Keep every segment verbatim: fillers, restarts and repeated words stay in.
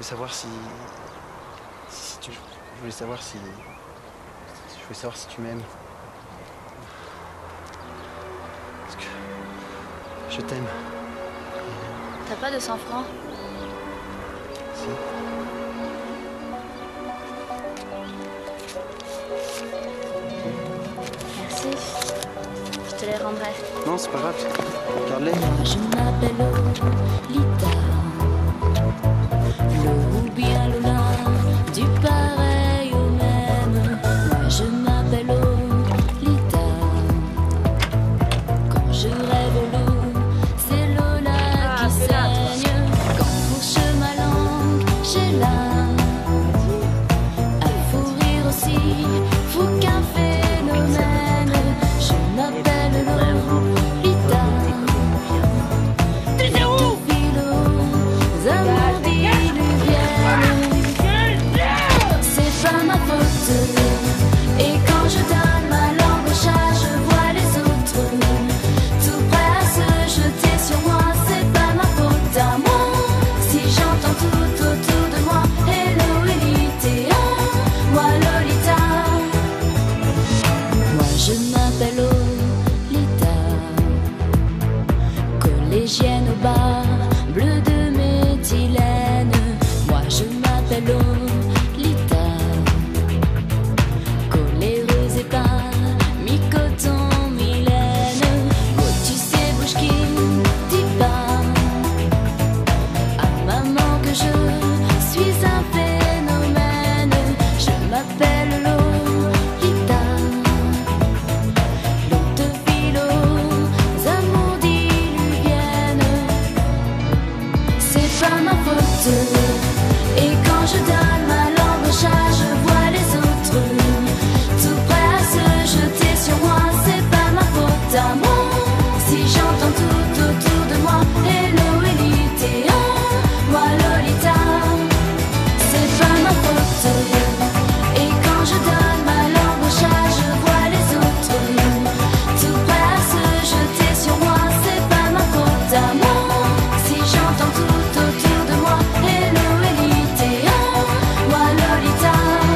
savoir si... si tu... Je voulais savoir si... Je voulais savoir si tu m'aimes. Parce que... Je t'aime. T'as pas de cent francs? Si. Merci. Je te les rendrai. Non, c'est pas grave. Regarde-les. Je m'appelle Lolita. Le ou bien Lola, du pareil au même. Moi je m'appelle Lolita. Quand je rêve l'eau, c'est Lola Ah, qui saigne. Quand fourche ma langue, j'ai là à fourrir aussi. Fou qu'un phénomène. Je m'appelle Lolita. Tout philo, amours diluviennes. C'est pas ma faute. Et quand je donne ma langue au chat, je vois les autres tout prêts à se jeter sur moi. C'est pas ma faute à moi. Si j'entends tout autour de moi, hello Lolita, moi Lolita. Moi je m'appelle Lolita, collégienne au bar, bleu de méthylène. Moi je m'appelle Lolita, coléreuse et pas mi-coton, Mylène. Oh tu sais bouge qui dit pas à maman que je suis un phénomène. Je m'appelle Lolita. L'eau de philo, amours diluviennes. C'est pas ma faute. Et quand je donne ma langue au chat, je vois les autres tout prêts à se jeter sur moi. C'est pas ma faute à moi. Si j'entends tout autour de moi, hello Lolita, moi Lolita. C'est pas ma faute. Et quand je donne ma langue au chat, je vois les autres tout prêts à se jeter sur moi. C'est pas ma faute à moi. Si j'entends tout autour de moi, hello Lolita, moi Lolita.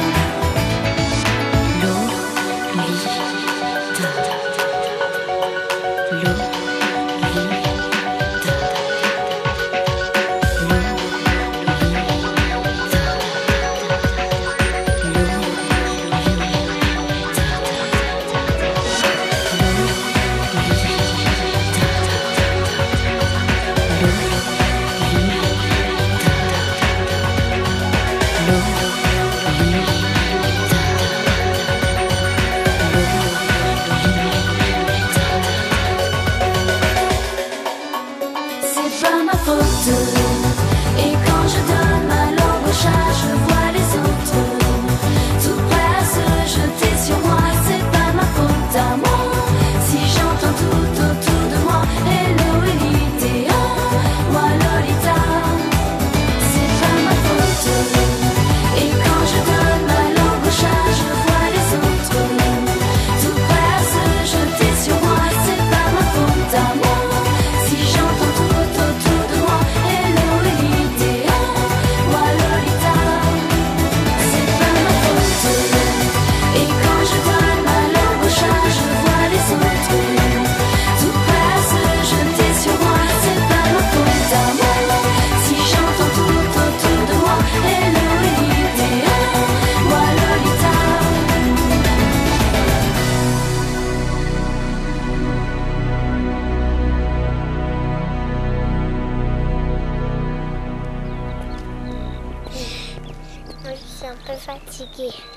C'est pas ma faute. Et quand je donne ma langue au chat, je vois les autres tout prêts à se jeter sur moi. C'est pas ma faute à moi. Si j'entends tout autour de moi, hello Lolita, moi Lolita. C'est pas ma faute. Et quand je donne ma langue au chat, je vois les autres tout prêts à se jeter sur moi. C'est pas ma faute à moi. Si j'entends tout autour de moi, hello Lolita, moi Lolita. C'est pas ma faute. Et quand je donne ma langue au chat, je vois les autres tout prêts à se jeter sur moi. C'est pas ma faute à moi. Si j'entends tout autour de moi, hello Lolita, moi Lolita. Moi, je suis un peu fatiguée.